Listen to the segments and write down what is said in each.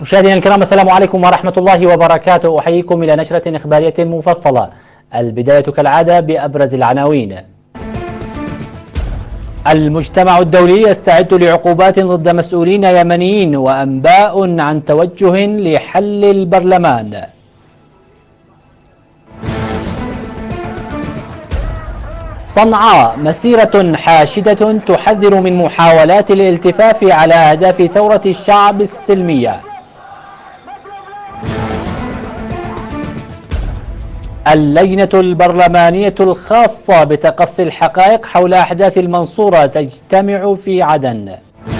مشاهدينا الكرام، السلام عليكم ورحمة الله وبركاته. أحييكم إلى نشرة إخبارية مفصلة. البداية كالعادة بأبرز العناوين. المجتمع الدولي يستعد لعقوبات ضد مسؤولين يمنيين، وأنباء عن توجه لحل البرلمان. صنعاء، مسيرة حاشدة تحذر من محاولات الالتفاف على أهداف ثورة الشعب السلمية. اللجنة البرلمانية الخاصة بتقصي الحقائق حول أحداث المنصورة تجتمع في عدن.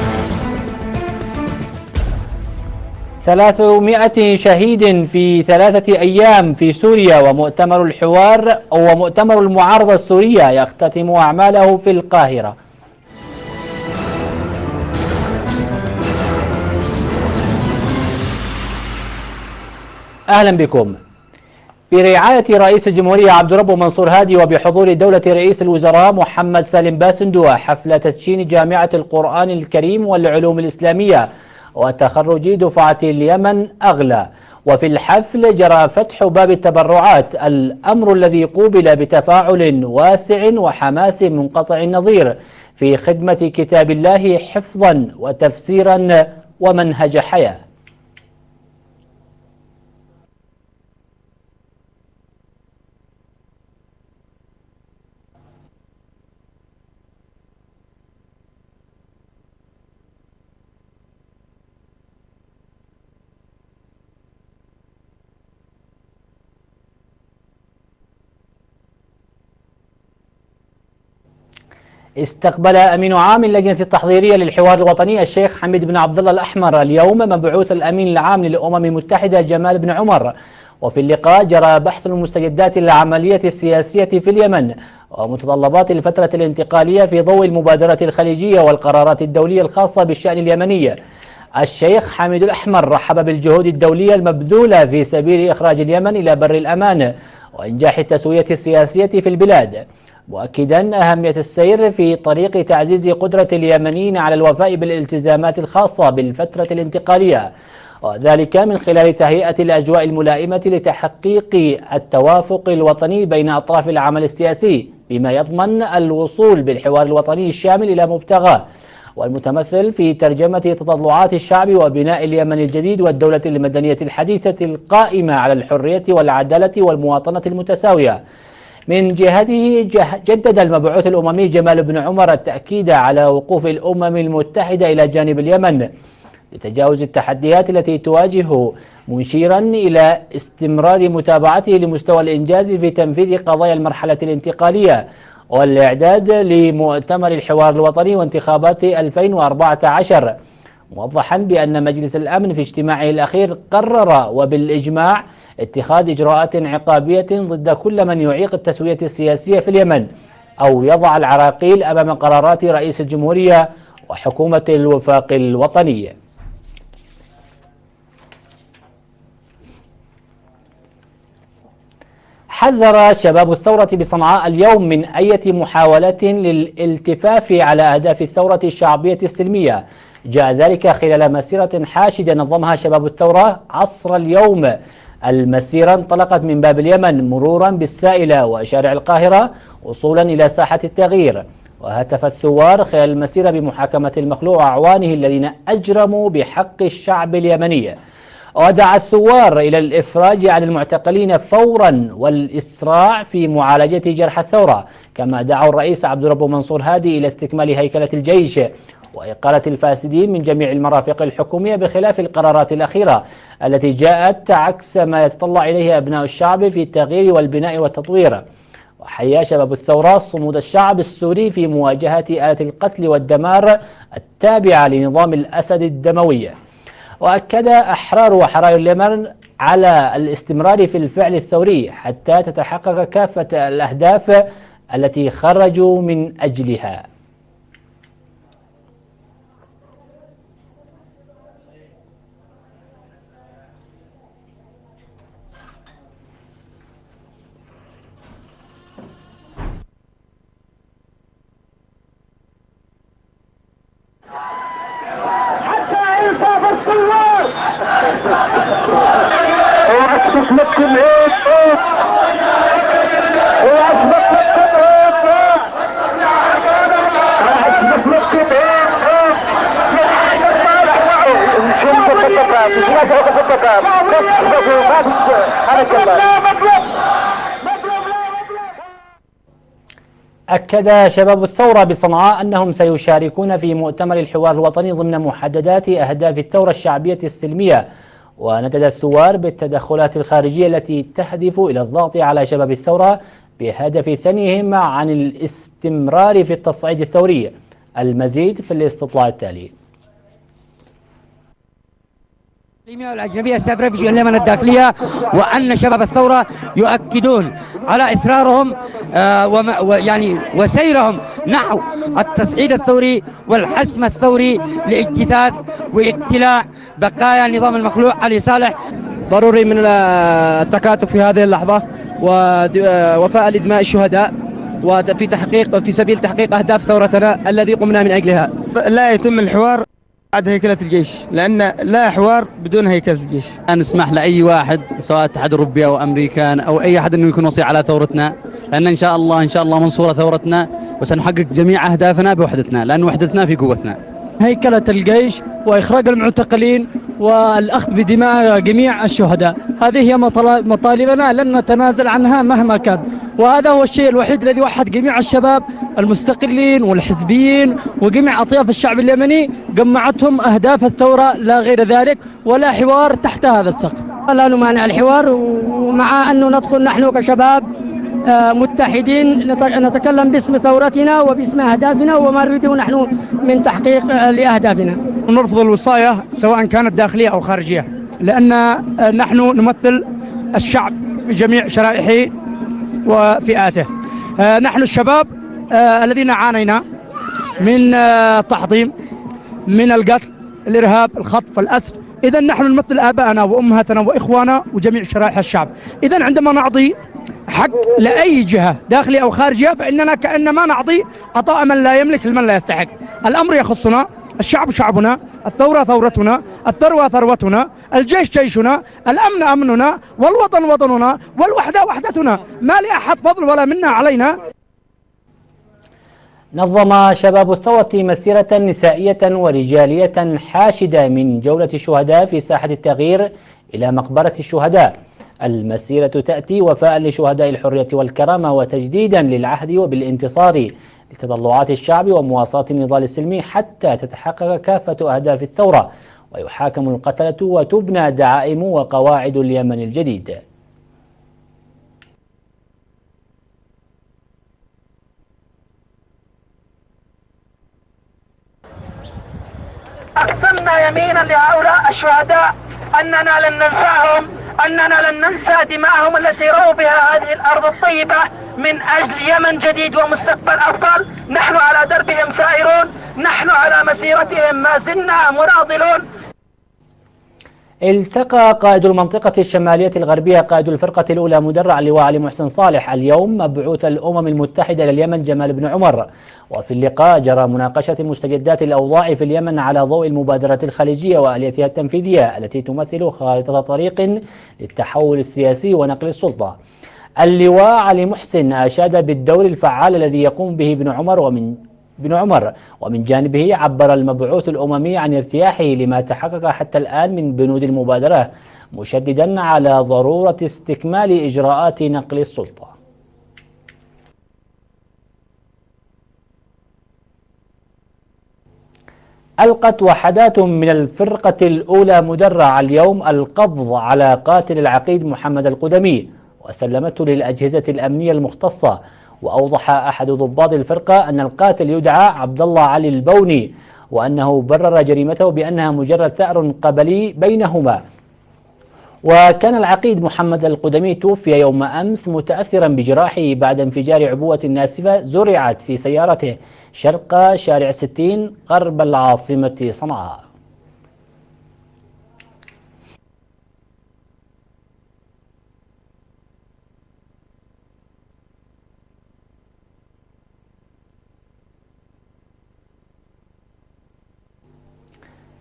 300 شهيد في 3 أيام في سوريا، ومؤتمر الحوار ومؤتمر المعارضة السورية يختتم أعماله في القاهرة. أهلا بكم. برعاية رئيس الجمهورية عبد الرب منصور هادي وبحضور دولة رئيس الوزراء محمد سالم باسندوة، حفل تدشين جامعة القرآن الكريم والعلوم الإسلامية وتخرج دفعة اليمن أغلى. وفي الحفل جرى فتح باب التبرعات، الأمر الذي قوبل بتفاعل واسع وحماس منقطع النظير في خدمة كتاب الله حفظا وتفسيرا ومنهج حياة. استقبل أمين عام اللجنة التحضيرية للحوار الوطني الشيخ حميد بن عبد الله الأحمر اليوم مبعوث الأمين العام للأمم المتحدة جمال بن عمر. وفي اللقاء جرى بحث المستجدات العملية السياسية في اليمن ومتطلبات الفترة الانتقالية في ضوء المبادرة الخليجية والقرارات الدولية الخاصة بالشأن اليمني. الشيخ حميد الأحمر رحب بالجهود الدولية المبذولة في سبيل إخراج اليمن إلى بر الأمان وإنجاح التسوية السياسية في البلاد، مؤكدا أهمية السير في طريق تعزيز قدرة اليمنيين على الوفاء بالالتزامات الخاصة بالفترة الانتقالية، وذلك من خلال تهيئة الأجواء الملائمة لتحقيق التوافق الوطني بين أطراف العمل السياسي، بما يضمن الوصول بالحوار الوطني الشامل إلى مبتغاه، والمتمثل في ترجمة تطلعات الشعب وبناء اليمن الجديد والدولة المدنية الحديثة القائمة على الحرية والعدالة والمواطنة المتساوية. من جهته جدد المبعوث الأممي جمال بن عمر التأكيد على وقوف الأمم المتحدة إلى جانب اليمن لتجاوز التحديات التي تواجهه، مشيرا إلى استمرار متابعته لمستوى الإنجاز في تنفيذ قضايا المرحلة الانتقالية والإعداد لمؤتمر الحوار الوطني وانتخابات 2014، موضحا بأن مجلس الأمن في اجتماعه الأخير قرر وبالإجماع اتخاذ إجراءات عقابية ضد كل من يعيق التسوية السياسية في اليمن أو يضع العراقيل أمام قرارات رئيس الجمهورية وحكومة الوفاق الوطني. حذر شباب الثورة بصنعاء اليوم من أي محاولة للالتفاف على أهداف الثورة الشعبية السلمية. جاء ذلك خلال مسيرة حاشدة نظمها شباب الثورة عصر اليوم. المسيرة انطلقت من باب اليمن مرورا بالسائلة وشارع القاهرة وصولا إلى ساحة التغيير، وهتف الثوار خلال المسيرة بمحاكمة المخلوع وأعوانه الذين أجرموا بحق الشعب اليمني، ودعا الثوار إلى الإفراج عن المعتقلين فورا والإسراع في معالجة جرح الثورة، كما دعوا الرئيس عبد الرب منصور هادي إلى استكمال هيكلة الجيش وإقالة الفاسدين من جميع المرافق الحكومية، بخلاف القرارات الأخيرة التي جاءت عكس ما يتطلع إليه أبناء الشعب في التغيير والبناء والتطوير. وحيا شباب الثورة صمود الشعب السوري في مواجهة آلة القتل والدمار التابعة لنظام الأسد الدموي. وأكد أحرار وحراير اليمن على الاستمرار في الفعل الثوري حتى تتحقق كافة الأهداف التي خرجوا من أجلها. أكد شباب الثورة بصنعاء أنهم سيشاركون في مؤتمر الحوار الوطني ضمن محددات أهداف الثورة الشعبية السلمية، وندد الثوار بالتدخلات الخارجية التي تهدف إلى الضغط على شباب الثورة بهدف ثنيهم عن الاستمرار في التصعيد الثوري. المزيد في الاستطلاع التالي. والأجنبية السافرة في اليمن الداخلية، وأن شباب الثورة يؤكدون على إصرارهم ويعني وسيرهم نحو التصعيد الثوري والحسم الثوري لاجتثاث واقتلاع بقايا النظام المخلوع علي صالح. ضروري من التكاتف في هذه اللحظة ووفاء لدماء الشهداء في سبيل تحقيق أهداف ثورتنا الذي قمنا من أجلها. لا يتم الحوار بعد هيكلة الجيش، لأن لا حوار بدون هيكلة الجيش. نسمح لأي واحد سواء اتحاد أوروبي أو أمريكان أو أي أحد أنه يكون وصي على ثورتنا، لأن إن شاء الله منصورة ثورتنا، وسنحقق جميع أهدافنا بوحدتنا، لأن وحدتنا في قوتنا. هيكلة الجيش وإخراج المعتقلين والأخذ بدماء جميع الشهداء، هذه هي مطالبنا، لن نتنازل عنها مهما كان، وهذا هو الشيء الوحيد الذي وحد جميع الشباب المستقلين والحزبيين وجميع أطياف الشعب اليمني، جمعتهم أهداف الثورة لا غير ذلك، ولا حوار تحت هذا السقف. لا نمانع الحوار، ومع أنه ندخل نحن كشباب متحدين نتكلم باسم ثورتنا وباسم أهدافنا وما نريده نحن من تحقيق لأهدافنا. نرفض الوصاية سواء كانت داخلية أو خارجية، لأن نحن نمثل الشعب بجميع شرائحه وفئاته. نحن الشباب الذين عانينا من التحطيم، من القتل، الإرهاب، الخطف، الأسر. إذا نحن نمثل آبائنا وأمهاتنا وإخوانا وجميع شرائح الشعب. إذا عندما نعطي حق لأي جهة داخلية أو خارجية فإننا كأنما نعطي عطاء من لا يملك لمن لا يستحق. الأمر يخصنا، الشعب شعبنا، الثورة ثورتنا، الثروة ثروتنا، الجيش جيشنا، الأمن أمننا، والوطن وطننا، والوحدة وحدتنا، ما لأحد فضل ولا منا علينا. نظم شباب الثورة مسيرة نسائية ورجالية حاشدة من جولة الشهداء في ساحة التغيير إلى مقبرة الشهداء. المسيرة تأتي وفاء لشهداء الحرية والكرامة وتجديدا للعهد وبالانتصار لتطلعات الشعب ومواصلة النضال السلمي حتى تتحقق كافة أهداف الثورة ويحاكم القتلة وتبنى دعائم وقواعد اليمن الجديد. أقسمنا يمينا لهؤلاء الشهداء أننا لن ننساهم، أننا لن ننسى دماءهم التي رووا بها هذه الأرض الطيبة من أجل يمن جديد ومستقبل أفضل. نحن على دربهم سائرون، نحن على مسيرتهم ما زلنا مناضلون. التقى قائد المنطقة الشمالية الغربية قائد الفرقة الأولى مدرع اللواء علي محسن صالح اليوم مبعوث الأمم المتحدة لليمن جمال بن عمر، وفي اللقاء جرى مناقشة مستجدات الأوضاع في اليمن على ضوء المبادرة الخليجية وآلياتها التنفيذية التي تمثل خارطة طريق للتحول السياسي ونقل السلطة. اللواء علي محسن أشاد بالدور الفعال الذي يقوم به بن عمر، ومن جانبه عبر المبعوث الأممي عن ارتياحه لما تحقق حتى الآن من بنود المبادرة، مشددا على ضرورة استكمال إجراءات نقل السلطة. ألقت وحدات من الفرقة الأولى مدرع اليوم القبض على قاتل العقيد محمد القدمي وسلمته للأجهزة الأمنية المختصة. وأوضح أحد ضباط الفرقة أن القاتل يدعى عبد الله علي البوني، وأنه برر جريمته بأنها مجرد ثأر قبلي بينهما. وكان العقيد محمد القدمي توفي يوم أمس متأثرا بجراحه بعد انفجار عبوة ناسفة زرعت في سيارته شرق شارع 60 غرب العاصمة صنعاء.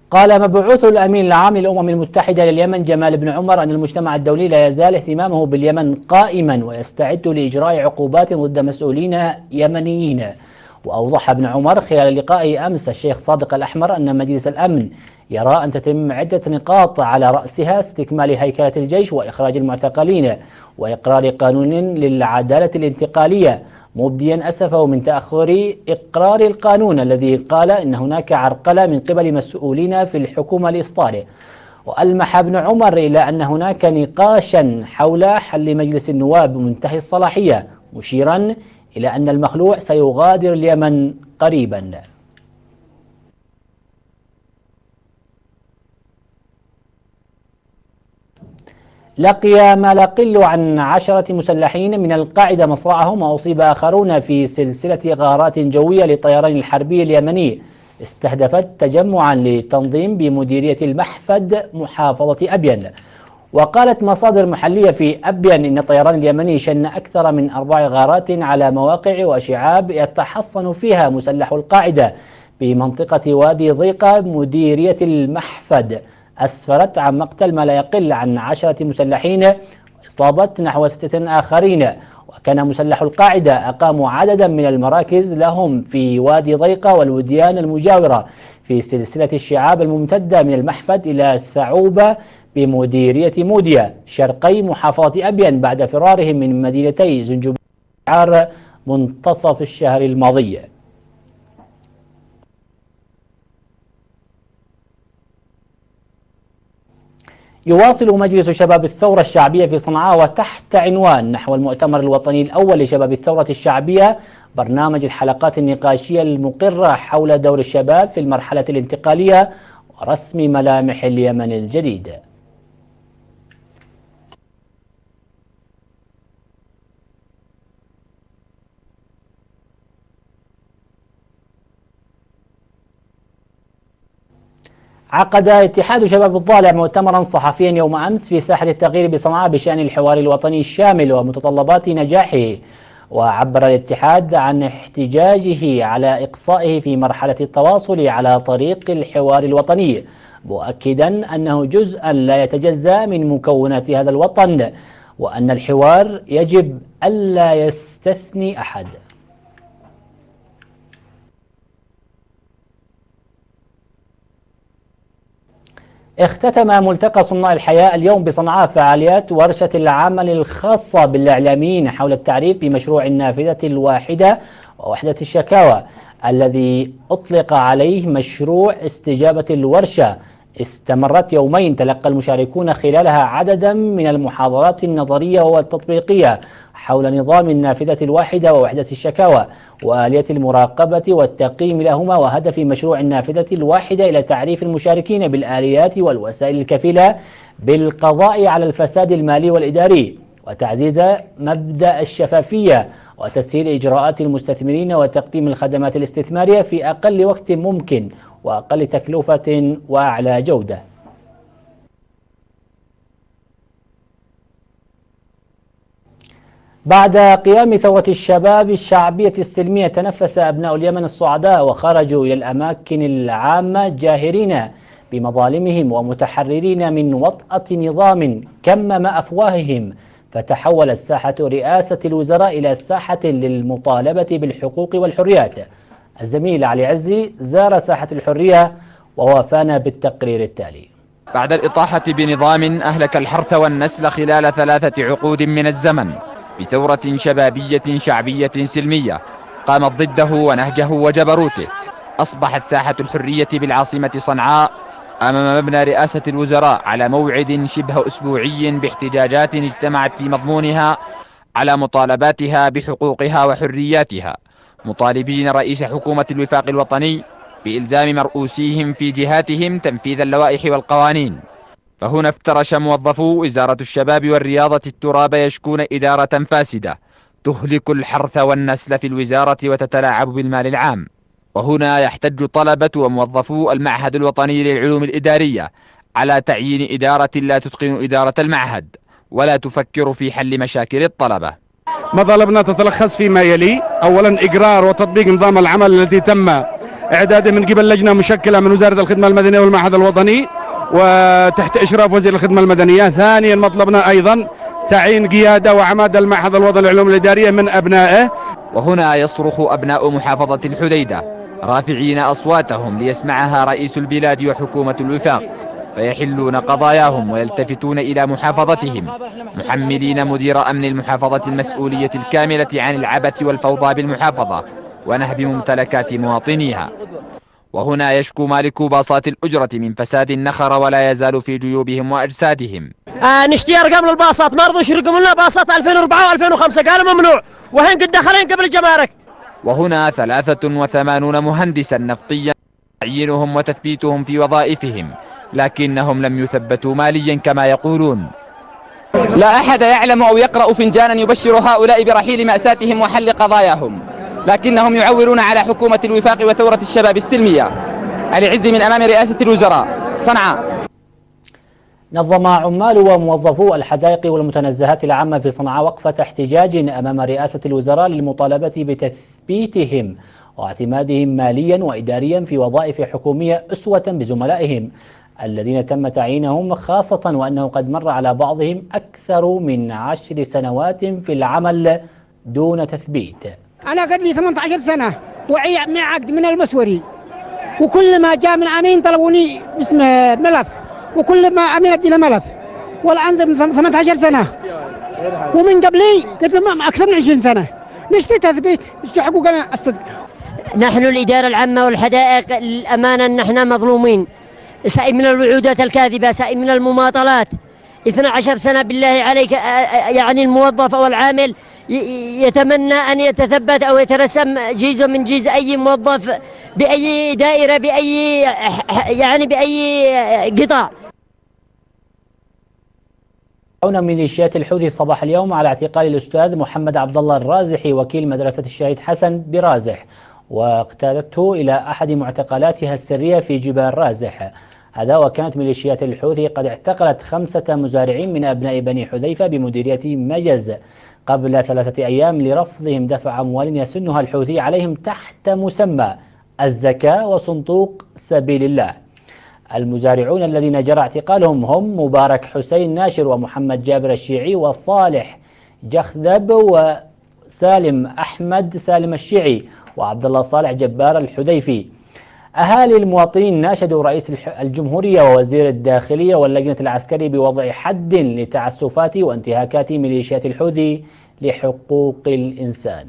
قال مبعوث الأمين العام للأمم المتحدة لليمن جمال بن عمر أن المجتمع الدولي لا يزال اهتمامه باليمن قائما ويستعد لإجراء عقوبات ضد مسؤولين يمنيين. وأوضح ابن عمر خلال لقائه أمس الشيخ صادق الأحمر أن مجلس الأمن يرى أن تتم عدة نقاط على رأسها استكمال هيكلة الجيش وإخراج المعتقلين وإقرار قانون للعدالة الانتقالية، مبديا أسفه من تأخر إقرار القانون الذي قال إن هناك عرقلة من قبل مسؤولين في الحكومة لإصداره. وألمح ابن عمر إلى أن هناك نقاشا حول حل مجلس النواب منتهي الصلاحية، مشيرا إلى أن المخلوع سيغادر اليمن قريبا. لقي ما لا يقل عن 10 مسلحين من القاعدة مصرعهم، وأصيب آخرون في سلسلة غارات جوية للطيران الحربي اليمني استهدفت تجمعا لتنظيم بمديرية المحفد محافظة أبين. وقالت مصادر محلية في أبين إن الطيران اليمني شن أكثر من 4 غارات على مواقع وشعاب يتحصن فيها مسلح القاعدة بمنطقة وادي ضيقة مديرية المحفد، أسفرت عن مقتل ما لا يقل عن 10 مسلحين وإصابة نحو 6 آخرين. وكان مسلح القاعدة أقاموا عددا من المراكز لهم في وادي ضيقة والوديان المجاورة في سلسلة الشعاب الممتدة من المحفد إلى ثعوبة بمديرية موديا شرقي محافظة أبين بعد فرارهم من مدينتي زنجبار منتصف الشهر الماضي. يواصل مجلس شباب الثورة الشعبية في صنعاء وتحت عنوان نحو المؤتمر الوطني الأول لشباب الثورة الشعبية برنامج الحلقات النقاشية المقرة حول دور الشباب في المرحلة الانتقالية ورسم ملامح اليمن الجديد. عقد اتحاد شباب الضالع مؤتمرا صحفيا يوم أمس في ساحة التغيير بصنعاء بشأن الحوار الوطني الشامل ومتطلبات نجاحه. وعبر الاتحاد عن احتجاجه على إقصائه في مرحلة التواصل على طريق الحوار الوطني، مؤكدا أنه جزءا لا يتجزأ من مكونات هذا الوطن، وأن الحوار يجب ألا يستثني أحد. اختتم ملتقى صناع الحياة اليوم بصنعاء فعاليات ورشة العمل الخاصة بالإعلاميين حول التعريف بمشروع النافذة الواحدة ووحدة الشكاوى الذي أطلق عليه مشروع استجابة الورشة. استمرت يومين تلقى المشاركون خلالها عددا من المحاضرات النظرية والتطبيقية حول نظام النافذة الواحدة ووحدة الشكاوى وآلية المراقبة والتقييم لهما، وهدف مشروع النافذة الواحدة إلى تعريف المشاركين بالآليات والوسائل الكفيلة بالقضاء على الفساد المالي والإداري وتعزيز مبدأ الشفافية وتسهيل إجراءات المستثمرين وتقديم الخدمات الاستثمارية في أقل وقت ممكن وأقل تكلفة وأعلى جودة. بعد قيام ثورة الشباب الشعبية السلمية تنفس أبناء اليمن الصعداء وخرجوا إلى الأماكن العامة جاهرين بمظالمهم ومتحررين من وطأة نظام كمم أفواههم، فتحولت ساحة رئاسة الوزراء إلى ساحة للمطالبة بالحقوق والحريات. الزميل علي عزي زار ساحة الحرية ووافانا بالتقرير التالي. بعد الإطاحة بنظام أهلك الحرث والنسل خلال 3 عقود من الزمن بثورة شبابية شعبية سلمية قامت ضده ونهجه وجبروته، أصبحت ساحة الحرية بالعاصمة صنعاء أمام مبنى رئاسة الوزراء على موعد شبه أسبوعي باحتجاجات اجتمعت في مضمونها على مطالباتها بحقوقها وحرياتها، مطالبين رئيس حكومة الوفاق الوطني بإلزام مرؤوسيهم في جهاتهم تنفيذ اللوائح والقوانين. فهنا افترش موظفو وزارة الشباب والرياضة التراب يشكون إدارة فاسدة تهلك الحرث والنسل في الوزارة وتتلاعب بالمال العام. وهنا يحتج طلبة وموظفو المعهد الوطني للعلوم الإدارية على تعيين إدارة لا تتقن إدارة المعهد ولا تفكر في حل مشاكل الطلبة. مطالبنا تتلخص فيما يلي: أولا إقرار وتطبيق نظام العمل الذي تم إعداده من قبل لجنة مشكلة من وزارة الخدمة المدنية والمعهد الوطني وتحت إشراف وزير الخدمة المدنية. ثانيا مطلبنا أيضا تعيين قيادة وعماد المعهد الوطني للعلوم الإدارية من أبنائه. وهنا يصرخ أبناء محافظة الحديدة رافعين أصواتهم ليسمعها رئيس البلاد وحكومة الوفاق، فيحلون قضاياهم ويلتفتون إلى محافظتهم محملين مدير أمن المحافظة المسؤولية الكاملة عن العبث والفوضى بالمحافظة ونهب ممتلكات مواطنيها. وهنا يشكو مالك باصات الأجرة من فساد النخر ولا يزال في جيوبهم وأجسادهم. نشتي أرقام الباصات، ما رضوش يرقموا لنا باصات 2004 و2005 قالوا ممنوع، وهين قد دخلين قبل الجمارك. وهنا 83 مهندسا نفطيا تعيينهم وتثبيتهم في وظائفهم، لكنهم لم يثبتوا ماليا كما يقولون. لا أحد يعلم أو يقرأ فنجانا يبشر هؤلاء برحيل مأساتهم وحل قضاياهم، لكنهم يعولون على حكومة الوفاق وثورة الشباب السلمية. علي عز من أمام رئاسة الوزراء، صنعاء. نظم عمال وموظفو الحدائق والمتنزهات العامة في صنعاء وقفة احتجاج أمام رئاسة الوزراء للمطالبة بتثبيتهم واعتمادهم ماليا وإداريا في وظائف حكومية أسوة بزملائهم الذين تم تعيينهم، خاصة وأنه قد مر على بعضهم أكثر من 10 سنوات في العمل دون تثبيت. أنا قد لي 18 سنة ومع عقد من المسوري، وكل ما جاء من عامين طلبوني اسم ملف، وكل ما عميل ادي له ملف، والآن 18 سنة ومن قبلي قلت لهم أكثر من 20 سنة. نشتي تثبيت، نشتي حقوقنا الصدق. نحن الإدارة العامة والحدائق الأمانة نحن مظلومين، سائل من الوعودات الكاذبة، سائل من المماطلات. 12 سنة بالله عليك، يعني الموظف أو العامل يتمنى أن يتثبت أو يترسم جيزه من جيز أي موظف بأي دائرة بأي قطاع. ميليشيات الحوثي صباح اليوم على اعتقال الأستاذ محمد عبد الله الرازحي وكيل مدرسة الشهيد حسن برازح، واقتادته إلى أحد معتقلاتها السرية في جبال رازح. هذا وكانت ميليشيات الحوثي قد اعتقلت 5 مزارعين من أبناء بني حذيفة بمديرية مجز قبل 3 أيام لرفضهم دفع أموال يسنها الحوثي عليهم تحت مسمى الزكاة وصندوق سبيل الله. المزارعون الذين جرى اعتقالهم هم مبارك حسين ناشر ومحمد جابر الشيعي وصالح جخذب وسالم أحمد سالم الشيعي وعبد الله صالح جبار الحذيفي. أهالي المواطنين ناشدوا رئيس الجمهورية ووزير الداخلية واللجنة العسكري بوضع حد لتعسفات وانتهاكات ميليشيات الحوثي لحقوق الإنسان.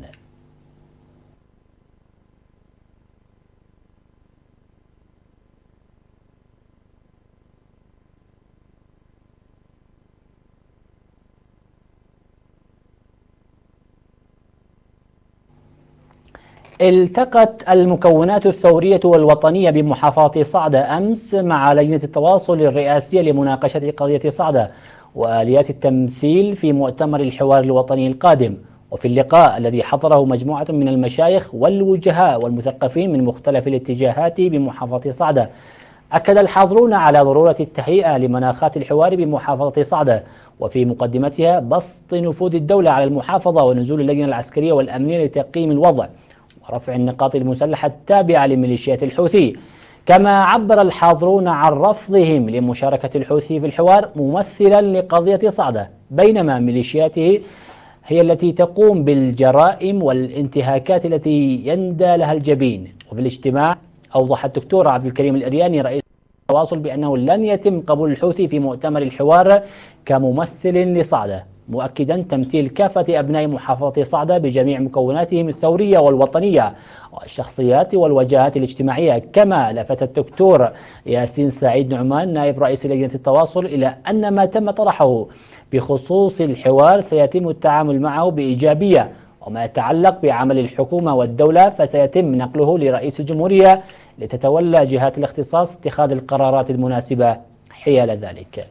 التقت المكونات الثورية والوطنية بمحافظة صعدة أمس مع لجنة التواصل الرئاسية لمناقشة قضية صعدة وآليات التمثيل في مؤتمر الحوار الوطني القادم. وفي اللقاء الذي حضره مجموعة من المشايخ والوجهاء والمثقفين من مختلف الاتجاهات بمحافظة صعدة، أكد الحاضرون على ضرورة التهيئة لمناخات الحوار بمحافظة صعدة، وفي مقدمتها بسط نفوذ الدولة على المحافظة ونزول اللجنة العسكرية والأمنية لتقييم الوضع ورفع النقاط المسلحة التابعة لميليشيات الحوثي. كما عبر الحاضرون عن رفضهم لمشاركة الحوثي في الحوار ممثلا لقضية صعدة، بينما ميليشياته هي التي تقوم بالجرائم والانتهاكات التي يندى لها الجبين. وفي الاجتماع أوضح الدكتور عبد الكريم الأرياني رئيس التواصل بأنه لن يتم قبول الحوثي في مؤتمر الحوار كممثل لصعدة، مؤكدا تمثيل كافة أبناء محافظة صعدة بجميع مكوناتهم الثورية والوطنية والشخصيات والوجهات الاجتماعية. كما لفت الدكتور ياسين سعيد نعمان نائب رئيس لجنة التواصل إلى أن ما تم طرحه بخصوص الحوار سيتم التعامل معه بإيجابية، وما يتعلق بعمل الحكومة والدولة فسيتم نقله لرئيس الجمهورية لتتولى جهات الاختصاص اتخاذ القرارات المناسبة حيال ذلك.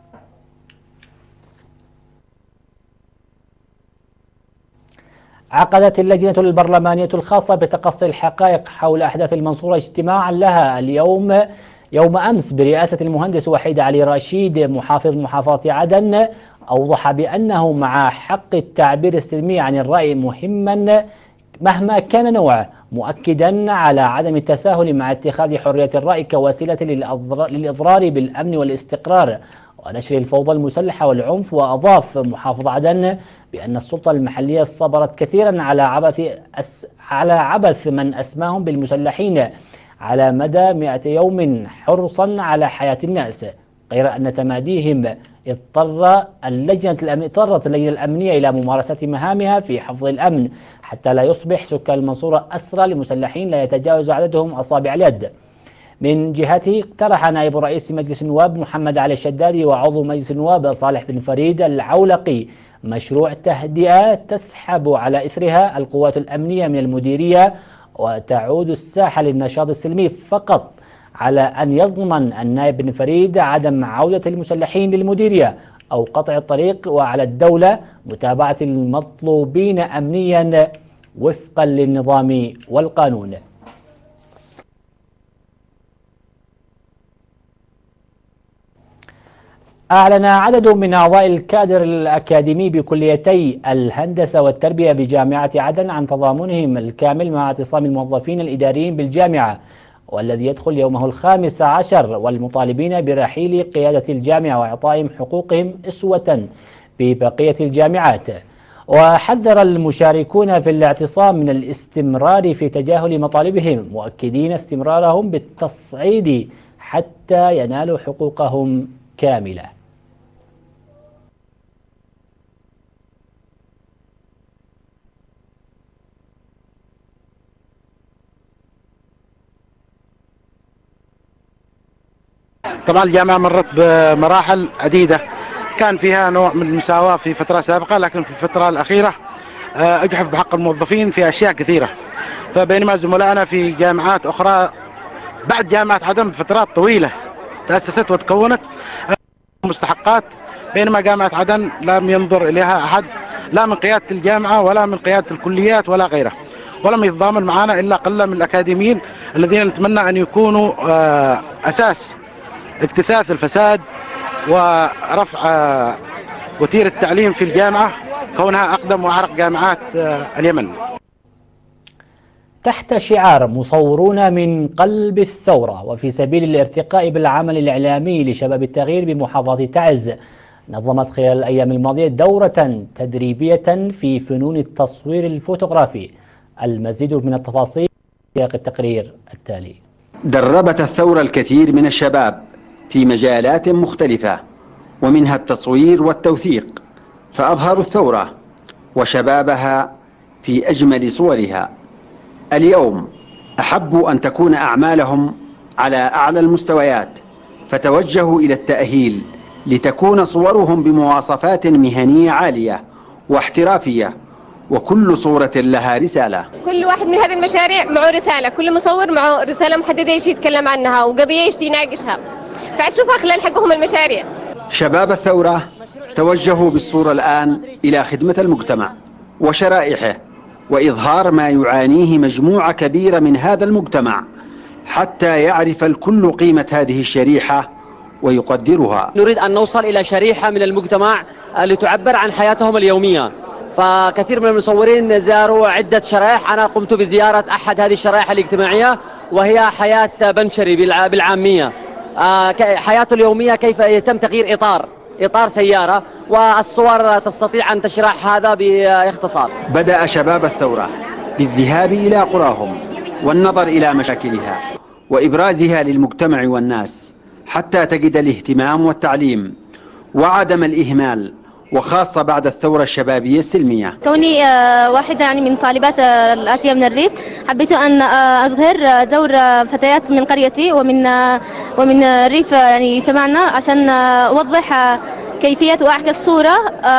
عقدت اللجنة البرلمانية الخاصة بتقصي الحقائق حول أحداث المنصورة اجتماعا لها اليوم يوم أمس برئاسة المهندس وحيد علي رشيد محافظ محافظة عدن. أوضح بأنه مع حق التعبير السلمي عن الرأي مهما مهما كان نوعه، مؤكدا على عدم التساهل مع اتخاذ حرية الرأي كوسيلة للإضرار بالأمن والاستقرار ونشر الفوضى المسلحة والعنف. وأضاف محافظ عدن بأن السلطة المحلية صبرت كثيرا على عبث من أسماهم بالمسلحين على مدى 100 يوم حرصا على حياة الناس، غير أن تماديهم اضطرت اللجنة الأمنية إلى ممارسة مهامها في حفظ الأمن حتى لا يصبح سكان المنصورة أسرى لمسلحين لا يتجاوز عددهم أصابع اليد. من جهته اقترح نائب رئيس مجلس النواب محمد علي الشدادي وعضو مجلس النواب صالح بن فريد العولقي مشروع تهدئة تسحب على إثرها القوات الأمنية من المديرية وتعود الساحة للنشاط السلمي، فقط على أن يضمن النائب بن فريد عدم عودة المسلحين للمديرية أو قطع الطريق، وعلى الدولة متابعة المطلوبين أمنيا وفقا للنظام والقانون. أعلن عدد من أعضاء الكادر الأكاديمي بكليتي الهندسة والتربية بجامعة عدن عن تضامنهم الكامل مع اعتصام الموظفين الإداريين بالجامعة، والذي يدخل يومه 15، والمطالبين برحيل قيادة الجامعة وإعطائهم حقوقهم أسوة ببقية الجامعات. وحذر المشاركون في الاعتصام من الاستمرار في تجاهل مطالبهم، مؤكدين استمرارهم بالتصعيد حتى ينالوا حقوقهم كاملة. طبعا الجامعة مرت بمراحل عديدة كان فيها نوع من المساواة في فترة سابقة، لكن في الفترة الأخيرة أجحف بحق الموظفين في أشياء كثيرة. فبينما زملائنا في جامعات أخرى بعد جامعة عدن بفترات طويلة تأسست وتكونت مستحقات، بينما جامعة عدن لم ينظر إليها أحد لا من قيادة الجامعة ولا من قيادة الكليات ولا غيرها، ولم يتضامن معنا إلا قلة من الأكاديميين الذين نتمنى أن يكونوا أساس اجتثاث الفساد ورفع وتيرة التعليم في الجامعة كونها أقدم وأعرق جامعات اليمن. تحت شعار مصورون من قلب الثورة وفي سبيل الارتقاء بالعمل الإعلامي لشباب التغيير بمحافظة تعز، نظمت خلال الأيام الماضية دورة تدريبية في فنون التصوير الفوتوغرافي. المزيد من التفاصيل في سياق التقرير التالي. دربت الثورة الكثير من الشباب في مجالات مختلفة ومنها التصوير والتوثيق، فأظهروا الثورة وشبابها في أجمل صورها. اليوم أحبوا أن تكون أعمالهم على أعلى المستويات، فتوجهوا إلى التأهيل لتكون صورهم بمواصفات مهنية عالية واحترافية، وكل صورة لها رسالة. كل واحد من هذه المشاريع معه رسالة، كل مصور معه رسالة محددة يجي يتكلم عنها وقضية يجي يناقشها، فأشوفها خلال حقهم المشاريع. شباب الثورة توجهوا بالصورة الآن إلى خدمة المجتمع وشرائحه وإظهار ما يعانيه مجموعة كبيرة من هذا المجتمع، حتى يعرف الكل قيمة هذه الشريحة ويقدرها. نريد أن نوصل إلى شريحة من المجتمع لتعبر عن حياتهم اليومية، فكثير من المصورين زاروا عدة شرائح. أنا قمت بزيارة أحد هذه الشرائح الاجتماعية وهي حياة بنشري بالعامية، حياته اليومية كيف يتم تغيير إطار سيارة، والصور تستطيع أن تشرح هذا باختصار. بدأ شباب الثورة بالذهاب إلى قراهم والنظر إلى مشاكلها وإبرازها للمجتمع والناس حتى تجد الاهتمام والتعليم وعدم الإهمال، وخاصة بعد الثورة الشبابية السلمية. كوني واحدة يعني من طالبات الآتية من الريف، حبيت أن أظهر دور فتيات من قريتي ومن الريف يعني تبعنا، عشان أوضح كيفية وأعكس الصورة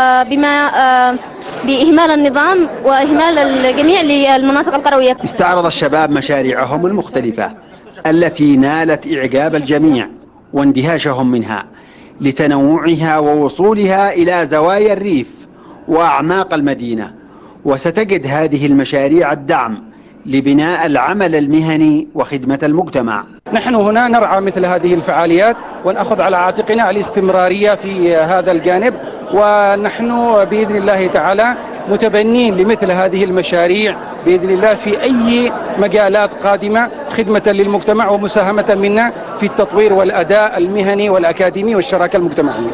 بإهمال النظام وإهمال الجميع للمناطق القروية. استعرض الشباب مشاريعهم المختلفة التي نالت إعجاب الجميع واندهاشهم منها لتنوعها ووصولها إلى زوايا الريف وأعماق المدينة، وستجد هذه المشاريع الدعم لبناء العمل المهني وخدمة المجتمع. نحن هنا نرعى مثل هذه الفعاليات ونأخذ على عاتقنا الاستمرارية في هذا الجانب، ونحن بإذن الله تعالى متبنين لمثل هذه المشاريع بإذن الله في أي مجالات قادمة خدمة للمجتمع ومساهمة منا في التطوير والأداء المهني والأكاديمي والشراكة المجتمعية.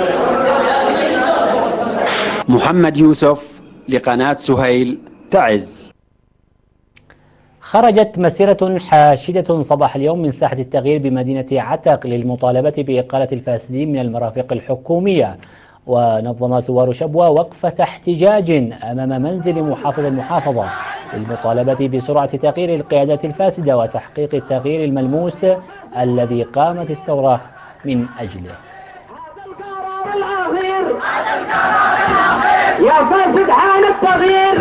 محمد يوسف لقناة سهيل تعز. خرجت مسيرة حاشدة صباح اليوم من ساحة التغيير بمدينة عتق للمطالبة بإقالة الفاسدين من المرافق الحكومية. ونظم ثوار شبوة وقفة احتجاج أمام منزل محافظ المحافظة للمطالبة بسرعة تغيير القيادات الفاسدة وتحقيق التغيير الملموس الذي قامت الثورة من أجله. يا فاسد حان التغيير،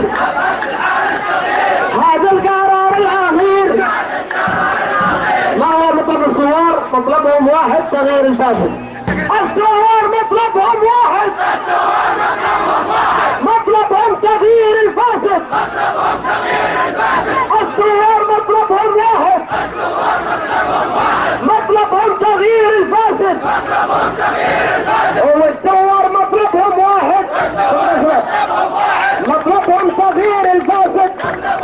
هذا القرار الأخير. ما هو مطلب الثوار؟ مطلبهم واحد، تغيير الفاسد. الثوار مطلبهم واحد، مطلبهم تغيير الفاسد. الثوار مطلبهم واحد، مطلبهم تغيير الفاسد. والثوار مطلبهم واحد، مطلبهم تغيير الفاسد.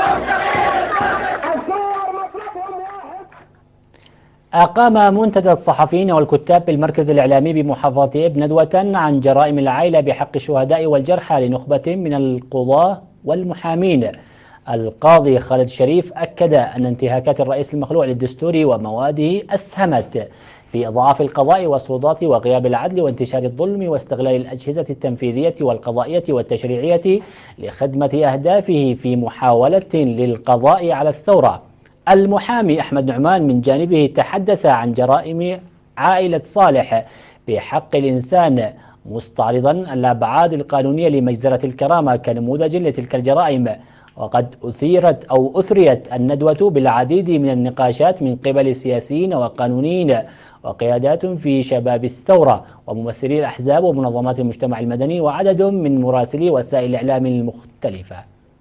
أقام منتدى الصحفيين والكتاب بالمركز الإعلامي بمحافظة إب ندوة عن جرائم العائلة بحق الشهداء والجرحى لنخبة من القضاة والمحامين. القاضي خالد شريف أكد أن انتهاكات الرئيس المخلوع للدستور ومواده أسهمت في إضعاف القضاء والسلطات وغياب العدل وانتشار الظلم واستغلال الأجهزة التنفيذية والقضائية والتشريعية لخدمة أهدافه في محاولة للقضاء على الثورة. المحامي أحمد نعمان من جانبه تحدث عن جرائم عائلة صالح بحق الإنسان، مستعرضا الأبعاد القانونية لمجزرة الكرامة كنموذج لتلك الجرائم. وقد أثريت الندوة بالعديد من النقاشات من قبل سياسيين وقانونيين وقيادات في شباب الثورة وممثلي الأحزاب ومنظمات المجتمع المدني وعدد من مراسلي وسائل الإعلام المختلفة.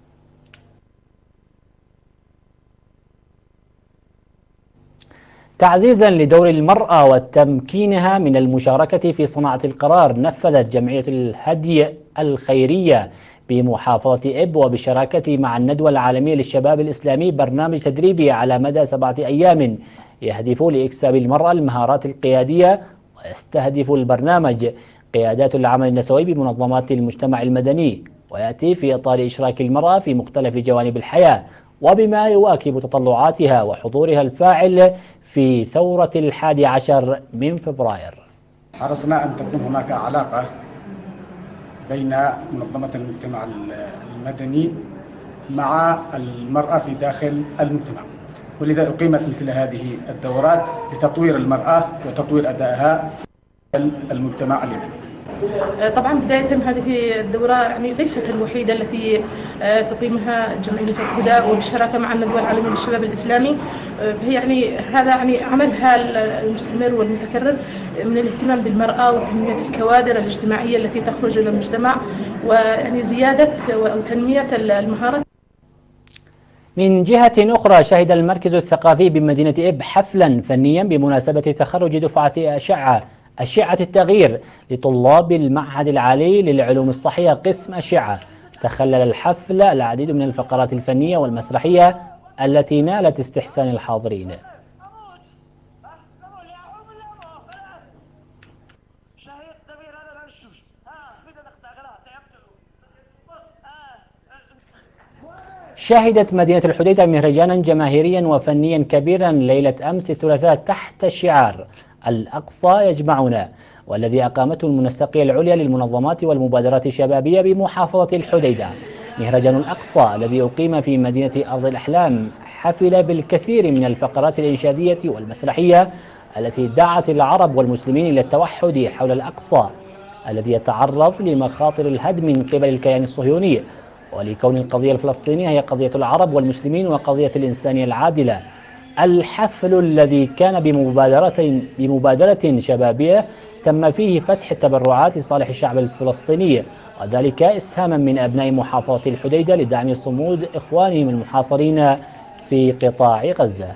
تعزيزا لدور المرأة وتمكينها من المشاركة في صناعة القرار، نفذت جمعية الهدي الخيرية بمحافظة إب وبالشراكة مع الندوة العالمية للشباب الإسلامي برنامج تدريبي على مدى 7 أيام يهدف لإكساب المرأة المهارات القيادية. ويستهدف البرنامج قيادات العمل النسوي بمنظمات المجتمع المدني، ويأتي في إطار إشراك المرأة في مختلف جوانب الحياة وبما يواكب تطلعاتها وحضورها الفاعل في ثورة 11 من فبراير. حرصنا أن تكون هناك علاقة بين منظمة المجتمع المدني مع المرأة في داخل المجتمع، ولذا أقيمت مثل هذه الدورات لتطوير المرأة وتطوير أدائها في المجتمع المدني. طبعا بداية هذه الدورة يعني ليست الوحيدة التي تقيمها جمعية الهدى وبالشراكة مع الندوة العالمية للشباب الإسلامي، فهي يعني هذا يعني عملها المستمر والمتكرر من الاهتمام بالمرأة وتنمية الكوادر الاجتماعية التي تخرج إلى المجتمع ويعني زيادة وتنمية المهارات. من جهة أخرى شهد المركز الثقافي بمدينة إب حفلا فنيا بمناسبة تخرج دفعة أشعة التغيير لطلاب المعهد العالي للعلوم الصحية قسم أشعة. تخلل الحفل العديد من الفقرات الفنية والمسرحية التي نالت استحسان الحاضرين. شهدت مدينة الحديدة مهرجانا جماهيريا وفنيا كبيرا ليلة أمس الثلاثاء تحت شعار الأقصى يجمعنا، والذي أقامته المنسقية العليا للمنظمات والمبادرات الشبابية بمحافظة الحديدة. مهرجان الأقصى الذي أقيم في مدينة أرض الأحلام حفل بالكثير من الفقرات الإنشادية والمسرحية التي دعت العرب والمسلمين إلى التوحد حول الأقصى الذي يتعرض لمخاطر الهدم من قبل الكيان الصهيوني، ولكون القضية الفلسطينية هي قضية العرب والمسلمين وقضية الإنسانية العادلة. الحفل الذي كان بمبادرة شبابية تم فيه فتح التبرعات لصالح الشعب الفلسطيني، وذلك إسهاما من أبناء محافظة الحديدة لدعم صمود إخوانهم المحاصرين في قطاع غزة.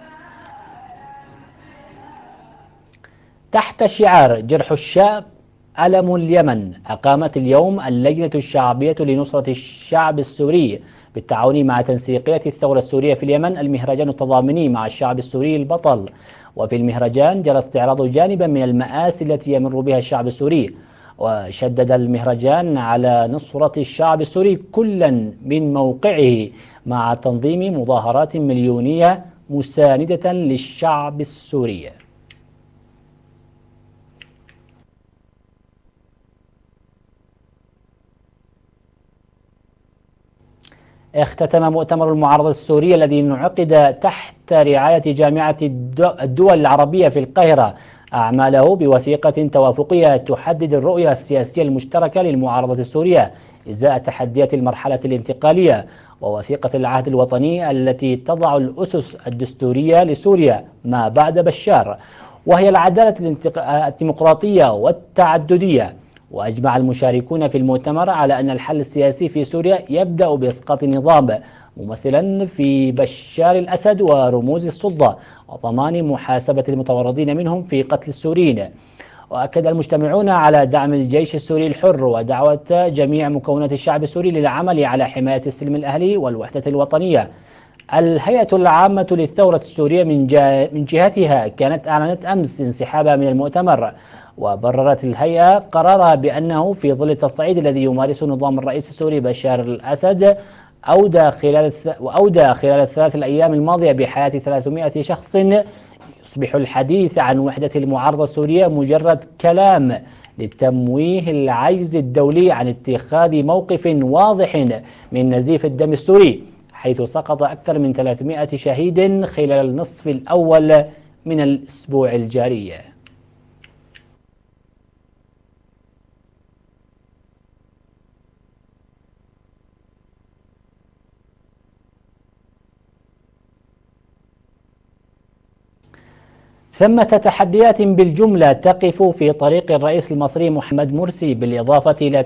تحت شعار جرح الشاب ألم اليمن. أقامت اليوم اللجنة الشعبية لنصرة الشعب السوري بالتعاون مع تنسيقية الثورة السورية في اليمن المهرجان التضامني مع الشعب السوري البطل. وفي المهرجان جرى استعراض جانبا من المآسي التي يمر بها الشعب السوري. وشدد المهرجان على نصرة الشعب السوري كلا من موقعه مع تنظيم مظاهرات مليونية مساندة للشعب السوري. اختتم مؤتمر المعارضة السورية الذي انعقد تحت رعاية جامعة الدول العربية في القاهرة أعماله بوثيقة توافقية تحدد الرؤية السياسية المشتركة للمعارضة السورية إزاء تحديات المرحلة الانتقالية، ووثيقة العهد الوطني التي تضع الأسس الدستورية لسوريا ما بعد بشار، وهي العدالة الديمقراطية والتعددية. وأجمع المشاركون في المؤتمر على أن الحل السياسي في سوريا يبدأ بإسقاط النظام ممثلا في بشار الأسد ورموز السلطة وضمان محاسبة المتورطين منهم في قتل السوريين. وأكد المجتمعون على دعم الجيش السوري الحر ودعوة جميع مكونات الشعب السوري للعمل على حماية السلم الأهلي والوحدة الوطنية. الهيئة العامة للثورة السورية من جهتها كانت أعلنت أمس انسحابها من المؤتمر، وبررت الهيئة قرارها بأنه في ظل التصعيد الذي يمارسه نظام الرئيس السوري بشار الأسد أودى خلال الثلاث الأيام الماضية بحياة 300 شخص، يصبح الحديث عن وحدة المعارضة السورية مجرد كلام لتمويه العجز الدولي عن اتخاذ موقف واضح من نزيف الدم السوري، حيث سقط أكثر من 300 شهيد خلال النصف الأول من الأسبوع الجاري. ثمة تحديات بالجملة تقف في طريق الرئيس المصري محمد مرسي، بالإضافة إلى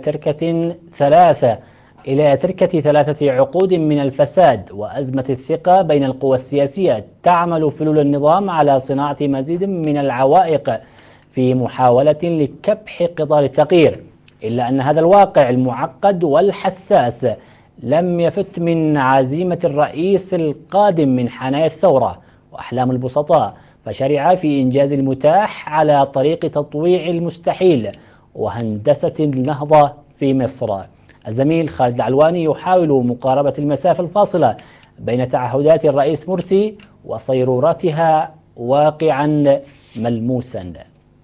تركة ثلاثة عقود من الفساد وأزمة الثقة بين القوى السياسية تعمل فلول النظام على صناعة مزيد من العوائق في محاولة لكبح قطار التغيير. إلا أن هذا الواقع المعقد والحساس لم يفت من عزيمة الرئيس القادم من حنايا الثورة وأحلام البسطاء، فشرع في إنجاز المتاح على طريق تطويع المستحيل وهندسة النهضة في مصر. الزميل خالد العلواني يحاول مقاربة المسافة الفاصلة بين تعهدات الرئيس مرسي وصيرورتها واقعا ملموسا.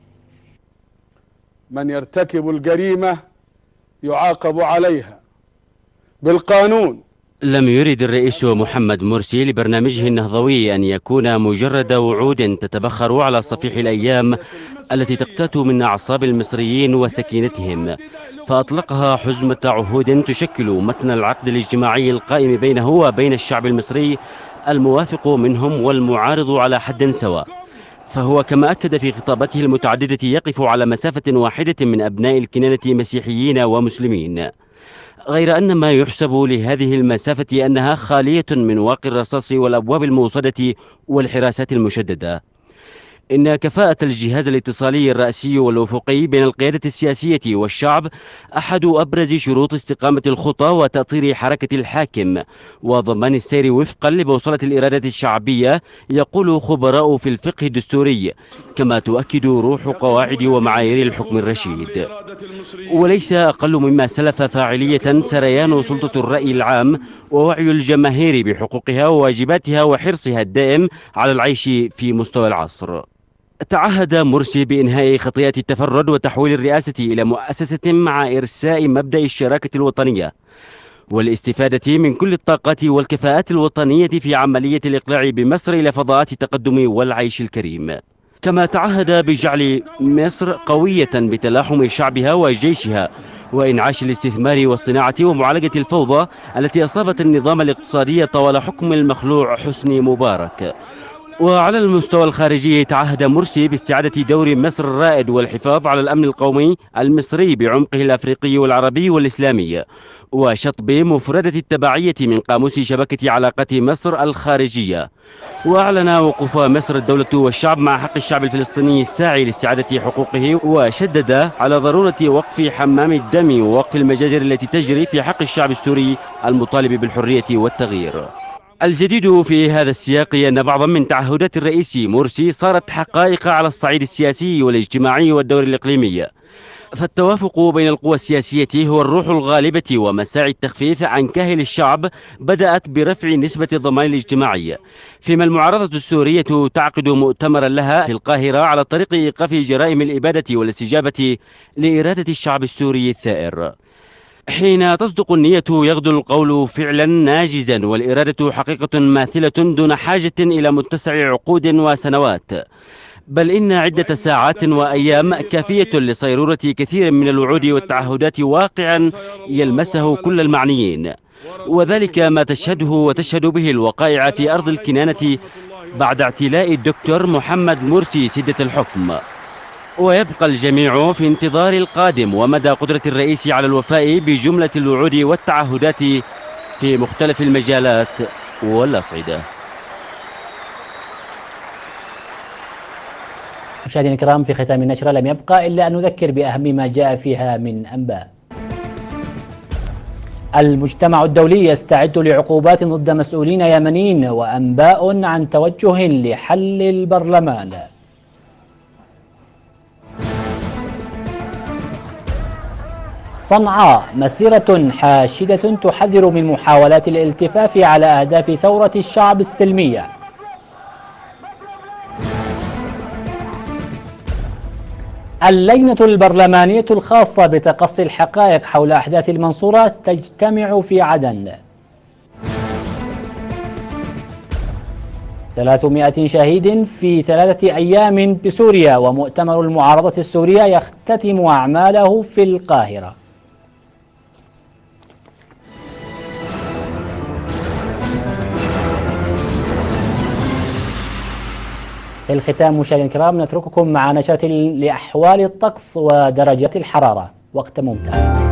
من يرتكب الجريمة يعاقب عليها بالقانون. لم يرد الرئيس محمد مرسي لبرنامجه النهضوي أن يكون مجرد وعود تتبخر على صفيح الأيام التي تقتات من أعصاب المصريين وسكينتهم، فأطلقها حزمة عهود تشكل متن العقد الاجتماعي القائم بينه وبين الشعب المصري الموافق منهم والمعارض على حد سواء. فهو كما أكد في خطابته المتعددة يقف على مسافة واحدة من أبناء الكنانة مسيحيين ومسلمين، غير أن ما يحسب لهذه المسافة أنها خالية من واقي الرصاص والأبواب الموصدة والحراسات المشددة. إن كفاءة الجهاز الاتصالي الرئاسي والأفقي بين القيادة السياسية والشعب أحد أبرز شروط استقامة الخطى وتأطير حركة الحاكم وضمان السير وفقا لبوصلة الإرادة الشعبية، يقول خبراء في الفقه الدستوري، كما تؤكد روح قواعد ومعايير الحكم الرشيد. وليس أقل مما سلف فاعلية سريان سلطة الرأي العام ووعي الجماهير بحقوقها وواجباتها وحرصها الدائم على العيش في مستوى العصر. تعهد مرسي بإنهاء خطيئة التفرد وتحويل الرئاسة إلى مؤسسة مع إرساء مبدأ الشراكة الوطنية والاستفادة من كل الطاقات والكفاءات الوطنية في عملية الإقلاع بمصر إلى فضاءات التقدم والعيش الكريم. كما تعهد بجعل مصر قوية بتلاحم شعبها وجيشها وإنعاش الاستثمار والصناعة ومعالجة الفوضى التي أصابت النظام الاقتصادي طوال حكم المخلوع حسني مبارك. وعلى المستوى الخارجي تعهد مرسي باستعادة دور مصر الرائد والحفاظ على الأمن القومي المصري بعمقه الأفريقي والعربي والإسلامي، وشطب مفردة التبعية من قاموس شبكة علاقات مصر الخارجية. وأعلن وقوف مصر الدولة والشعب مع حق الشعب الفلسطيني الساعي لاستعادة حقوقه، وشدد على ضرورة وقف حمام الدم ووقف المجازر التي تجري في حق الشعب السوري المطالب بالحرية والتغيير. الجديد في هذا السياق أن بعضا من تعهدات الرئيس مرسي صارت حقائق على الصعيد السياسي والاجتماعي والدور الإقليمي. فالتوافق بين القوى السياسية هو الروح الغالبة، ومساعي التخفيف عن كاهل الشعب بدأت برفع نسبة الضمان الاجتماعي، فيما المعارضة السورية تعقد مؤتمرا لها في القاهرة على طريق إيقاف جرائم الإبادة والاستجابة لإرادة الشعب السوري الثائر. حين تصدق النية يغدو القول فعلا ناجزا، والإرادة حقيقة ماثلة دون حاجة إلى متسع عقود وسنوات، بل إن عدة ساعات وأيام كافية لصيرورة كثير من الوعود والتعهدات واقعا يلمسه كل المعنيين، وذلك ما تشهده وتشهد به الوقائع في أرض الكنانة بعد اعتلاء الدكتور محمد مرسي سدة الحكم. ويبقى الجميع في انتظار القادم ومدى قدرة الرئيس على الوفاء بجملة الوعود والتعهدات في مختلف المجالات والأصعدة. مشاهدينا الكرام، في ختام النشرة لم يبقى إلا أن نذكر بأهم ما جاء فيها من أنباء. المجتمع الدولي يستعد لعقوبات ضد مسؤولين يمنيين، وأنباء عن توجه لحل البرلمان. صنعاء، مسيرة حاشدة تحذر من محاولات الالتفاف على أهداف ثورة الشعب السلمية. اللجنة البرلمانية الخاصة بتقصي الحقائق حول أحداث المنصورة تجتمع في عدن. 300 شهيد في 3 أيام بسوريا، ومؤتمر المعارضة السورية يختتم أعماله في القاهرة. في الختام مشاهدينا الكرام نترككم مع نشرة لأحوال الطقس ودرجات الحرارة. وقت ممتع.